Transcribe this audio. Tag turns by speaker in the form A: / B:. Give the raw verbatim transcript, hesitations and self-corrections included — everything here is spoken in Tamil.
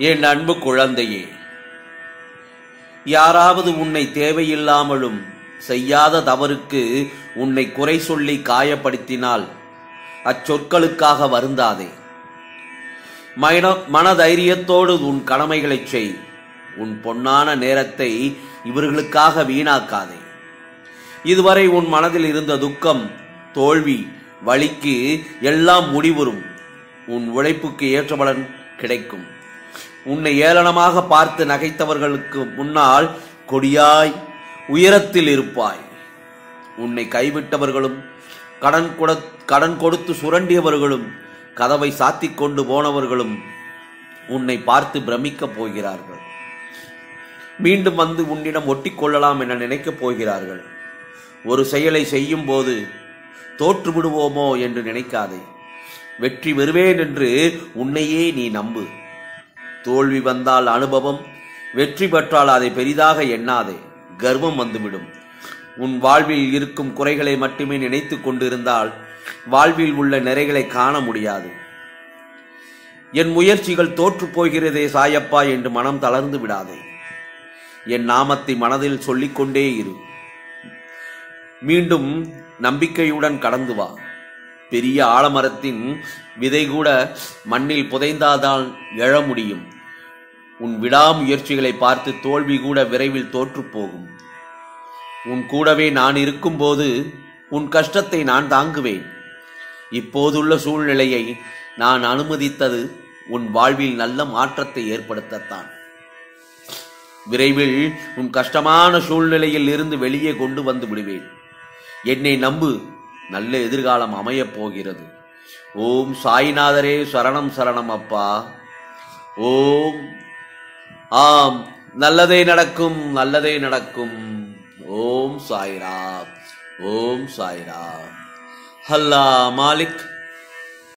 A: என் அன்பு குழந்தையே, யாராவது உன்னை தேவையில்லாமலும் செய்யாத தவறுக்கு உன்னை குறை சொல்லி காயப்படுத்தினால் அச்சொற்களுக்காக வருந்தாதே. மன மனதைரியத்தோடு உன் கடமைகளை செய். உன் பொன்னான நேரத்தை இவர்களுக்காக வீணாக்காதே. இதுவரை உன் மனதில் இருந்த துக்கம், தோல்வி, வலிக்கு எல்லாம் முடிவுறும். உன் உழைப்புக்கு ஏற்ற பலன் கிடைக்கும். உன்னை ஏளனமாக பார்த்து நகைத்தவர்களுக்கு முன்னால் கொடியாய் உயரத்தில் இருப்பாய். உன்னை கைவிட்டவர்களும் கடன் கொட கடன் கொடுத்து சுரண்டியவர்களும் கதவை சாத்திக் கொண்டு போனவர்களும் உன்னை பார்த்து பிரமிக்கப் போகிறார்கள். மீண்டும் வந்து உன்னிடம் ஒட்டிக் கொள்ளலாம் என நினைக்கப் போகிறார்கள். ஒரு செயலை செய்யும் போது தோற்று விடுவோமோ என்று நினைக்காதே. வெற்றி பெறுவேன் என்று உன்னையே நீ நம்பு. தோல்வி வந்தால் அனுபவம், வெற்றி பெற்றால் அதை பெரிதாக எண்ணாதே. கர்வம் வந்துவிடும். உன் வாழ்வில் இருக்கும் குறைகளை மட்டுமே நினைத்துக் கொண்டிருந்தால் வாழ்வில் உள்ள நிறைகளை காண முடியாது. என் முயற்சிகள் தோற்று போகிறதே சாயப்பா என்று மனம் தளர்ந்து விடாதே. என் நாமத்தை மனதில் சொல்லிக்கொண்டே இரு. மீண்டும் நம்பிக்கையுடன் கடந்து வா. பெரிய ஆலமரத்தின் விதை கூட மண்ணில் புதைந்தாதான் எழ முடியும். உன் விடாமுயற்சிகளை பார்த்து தோல்வி கூட விரைவில் தோற்று போகும். உன் கூடவே நான் இருக்கும்போது உன் கஷ்டத்தை நான் தாங்குவேன். இப்போதுள்ள சூழ்நிலையை நான் அனுமதித்தது உன் வாழ்வில் நல்ல மாற்றத்தை ஏற்படுத்தத்தான். விரைவில் உன் கஷ்டமான சூழ்நிலையில் இருந்து வெளியே கொண்டு வந்து விடுவேன். என்னை நம்பு, நல்ல எதிர்காலம் அமையப் போகிறது. ஓம் சாய்நாதரே சரணம் சரணம் அப்பா. ஓம் ஆம், நல்லதே நடக்கும், நல்லதே நடக்கும். ஓம் சாய்ராம், ஓம் சாய்ராம். அல்லாஹ் மாலிக்.